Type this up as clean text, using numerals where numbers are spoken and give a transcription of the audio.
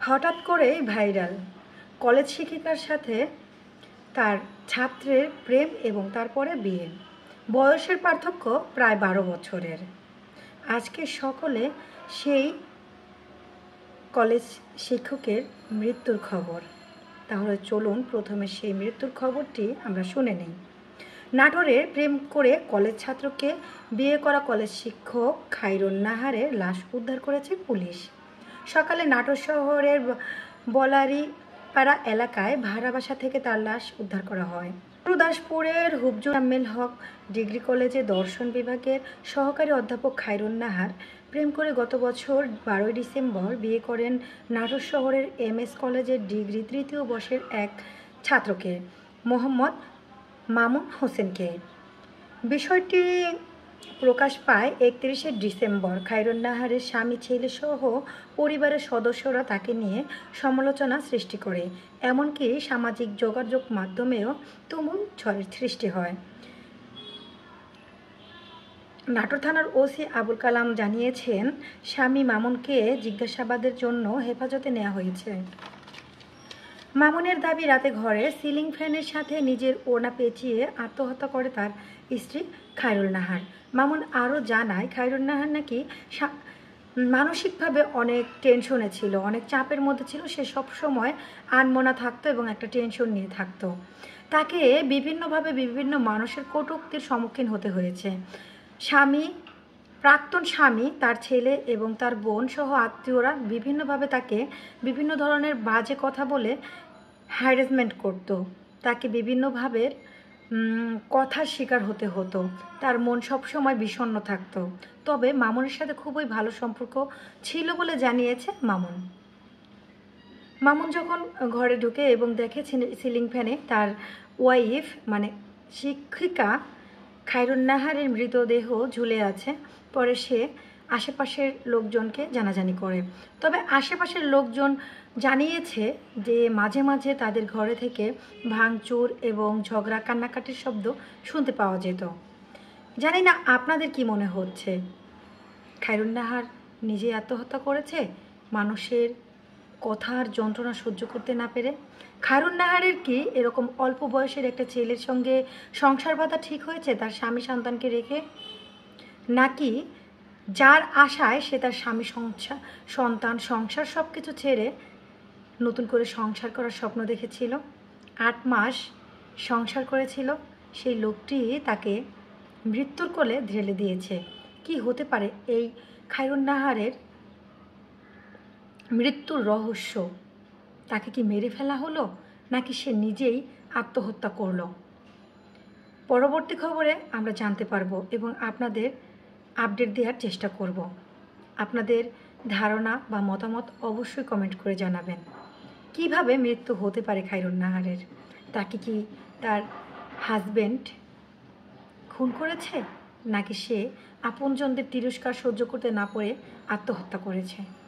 হঠাৎ করেই viral college শিক্ষিকার সাথে তার ছাত্রের প্রেম এবং তারপরে বিয়ে। বয়সের পার্থক্য প্রায় 12 বছরের। আজকে সকলে সেই কলেজ শিক্ষকের মৃত্যুর খবর। তাহলে চলুন প্রথমে সেই মৃত্যুর খবরটি আমরা শুনে নিই। নাটোরে প্রেম করে কলেজ ছাত্রকে বিয়ে করা কলেজ শিক্ষক খাইরুন নাহারের লাশ উদ্ধার করেছে পুলিশ। সকালে নাটোর শহরের বলারিপাড়া এলাকায় ভাড়া বাসা থেকে তার লাশ উদ্ধার করা হয়। গুরুদাসপুরের হুবজুল হক ডিগ্রি কলেজে দর্শন বিভাগের সহকারী অধ্যাপক খাইরুন নাহার প্রেম করে গত বছর 12 ডিসেম্বর বিয়ে করেন নাটোর শহরের MS কলেজের ডিগ্রি 3য় বর্ষের এক ছাত্রকে, মোহাম্মদ মামুন হোসেনকে। বিষয়টি প্রকাশ পায় 31শে ডিসেম্বর। খাইরুন নাহারের স্বামী, ছেলে সহ পরিবারের সদস্যরা তাকে নিয়ে সমালোচনা সৃষ্টি করে, এমনকি সামাজিক যোগাযোগ মাধ্যমেও তুমুল ঝড়ের সৃষ্টি হয়। নাটোর থানার ওসি আবুল কালাম জানিয়েছেন, স্বামী মামুনকে জিজ্ঞাসাবাদের জন্য হেফাজতে নেওয়া হয়েছে। মামুনের দাবি, রাতে ঘরে সিলিং ফ্যানের সাথে নিজের ওড়না পেঁচিয়ে আত্মহত্যা করে তার স্ত্রী খাইরুন নাহার। মামুন আরও জানায়, খাইরুন নাহার নাকি মানসিকভাবে অনেক টেনশনে ছিল, অনেক চাপের মধ্যে ছিল। সে সবসময় আনমনা থাকতো এবং একটা টেনশন নিয়ে থাকতো। তাকে বিভিন্নভাবে বিভিন্ন মানুষের কটূক্তির সম্মুখীন হতে হয়েছে। প্রাক্তন স্বামী, তার ছেলে এবং তার বোন সহ আত্মীয়রা বিভিন্নভাবে তাকে বিভিন্ন ধরনের বাজে কথা বলে হ্যারাসমেন্ট করত। তাকে বিভিন্নভাবে কথার শিকার হতে হতো। তার মন সবসময় বিষণ্ণ থাকতো। তবে মামুনের সাথে খুবই ভালো সম্পর্ক ছিল বলে জানিয়েছে মামুন। মামুন যখন ঘরে ঢুকে এবং দেখে সিলিং ফ্যানে তার ওয়াইফ মানে শিক্ষিকা খাইরুন নাহারের মৃতদেহ ঝুলে আছে, পরে সে আশেপাশের লোকজনকে জানাজানি করে। তবে আশেপাশের লোকজন জানিয়েছে যে মাঝে মাঝে তাদের ঘরে থেকে ভাঙচুর এবং ঝগড়া কান্নাকাটির শব্দ শুনতে পাওয়া যেত। জানি না আপনাদের কি মনে হচ্ছে, খাইরুন নাহার নিজে আত্মহত্যা করেছে মানুষের কথার যন্ত্রণা সহ্য করতে না পেরে? খাইরুন নাহারের কি এরকম অল্প বয়সের একটা ছেলের সঙ্গে সংসার বাঁধা ঠিক হয়েছে তার স্বামী সন্তানকে রেখে? নাকি যার আশায় সে তার স্বামী সন্তান সংসার সব কিছু ছেড়ে নতুন করে সংসার করার স্বপ্ন দেখেছিল, 8 মাস সংসার করেছিল, সেই লোকটি তাকে মৃত্যুর কোলে ঢেলে দিয়েছে? কি হতে পারে এই খাইরুন নাহারের মৃত্যুর রহস্য? তাকে কি মেরে ফেলা হলো, নাকি সে নিজেই আত্মহত্যা করলো? পরবর্তী খবরে আমরা জানতে পারবো এবং আপনাদের আপডেট দেওয়ার চেষ্টা করব। আপনাদের ধারণা বা মতামত অবশ্যই কমেন্ট করে জানাবেন। কিভাবে মৃত্যু হতে পারে খাইরুন নাহারের? তাকে কি তার হাজব্যান্ড খুন করেছে, নাকি সে আপনজনদের তিরস্কার সহ্য করতে না পেরে আত্মহত্যা করেছে?